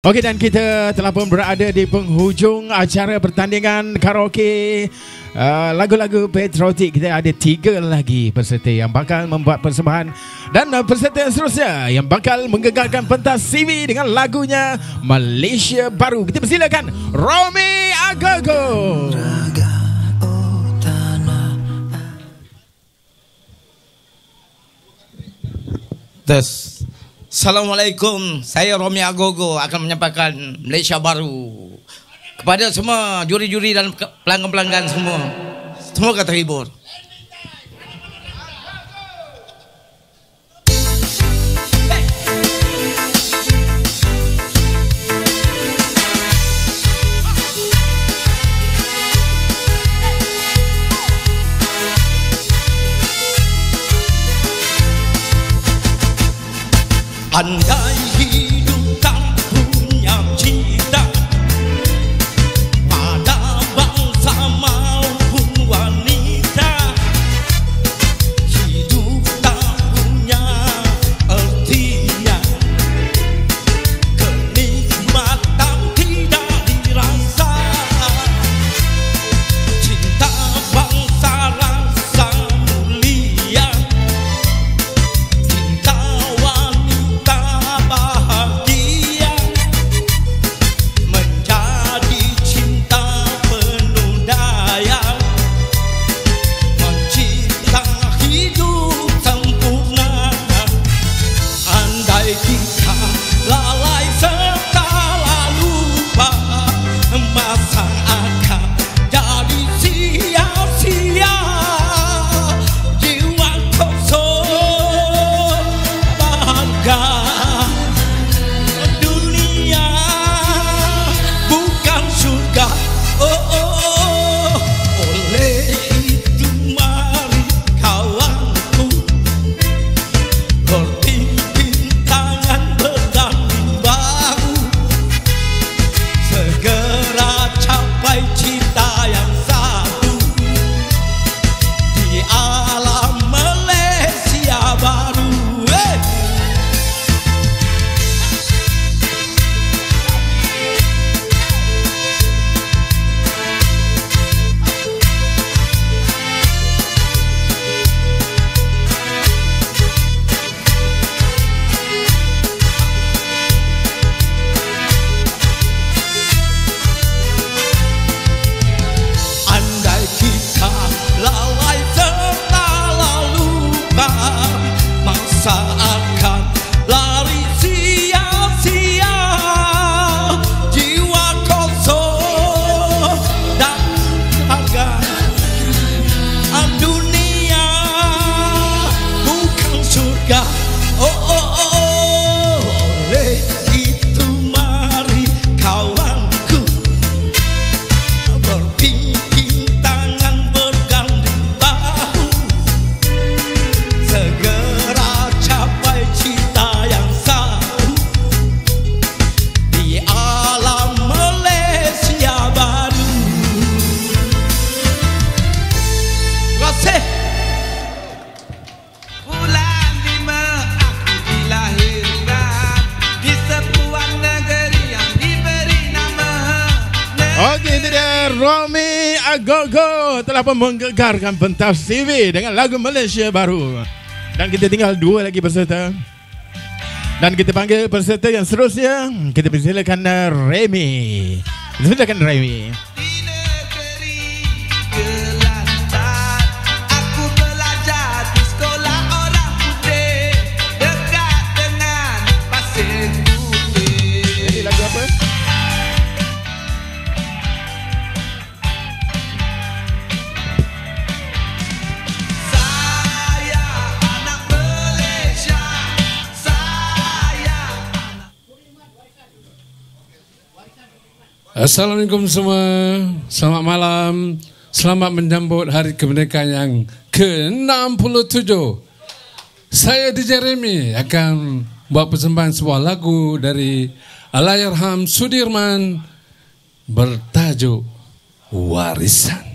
Okey, dan kita telah pun berada di penghujung acara pertandingan karaoke lagu-lagu patriotik. Kita ada 3 lagi peserta yang bakal membuat persembahan, dan peserta yang seterusnya yang bakal menggegarkan pentas CV dengan lagunya Malaysia Baru. Kita persilakan Romi Agogo. Assalamualaikum, saya Romi Agogo akan menyampaikan Malaysia Baru kepada semua juri-juri dan pelanggan-pelanggan semua. Semoga terhibur. Andai hidup tak punya cinta pada bangsa maupun wanita, hidup tak punya artinya, kenikmatan tidak dirasa, cinta bangsa rasa mulia, cinta bahagia menjadi cinta penuh daya, mencipta hidup sempurna. Andai kita lalai serta lupa, masa akan jadi sia-sia, jiwa kosong bangga. Dunia bukan surga, oleh itu mari kawanku berpimpin tangan berganding bahu, segera capai cita yang satu di alam Malaysia Baru. Andai kita lalai serta lupa, masa akan lari sia-sia, jiwa kosong dan harga. Dunia bukan surga, oleh itu mari kawanku berpimpin tangan berganding bahu, segera capai cita yang satu di alam Malaysia Baru. Terima kasih. Bulan 5 aku dilahirkan di sebuah negeri yang diberi nama Okey, itu dia Romi Agogo telah pun menggegarkan pentas CV dengan lagu Malaysia Baru. Dan kita tinggal 2 lagi peserta, dan kita panggil peserta yang seterusnya. Kita persilakan Remy. Silakan Remy. di negeri Kelantan. Aku belajar di sekolah orang putih dekat dengan pasir putih. Ini lagu apa? Saya anak Malaysia, saya Assalamualaikum semua, selamat malam. Selamat menyambut Hari Kemerdekaan yang ke-67. Saya DJ Remy akan buat persembahan sebuah lagu dari Allahyarham Sudirman bertajuk Warisan.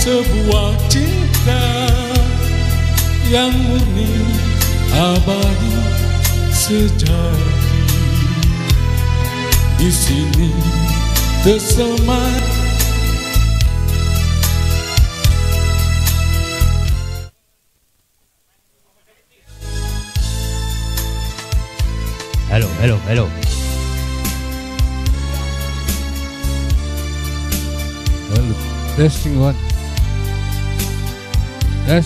sebuah cinta yang murni abadi sejati. Di sini tersemat Hello. Hello, testing one. Yes.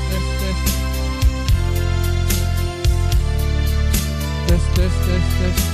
Test.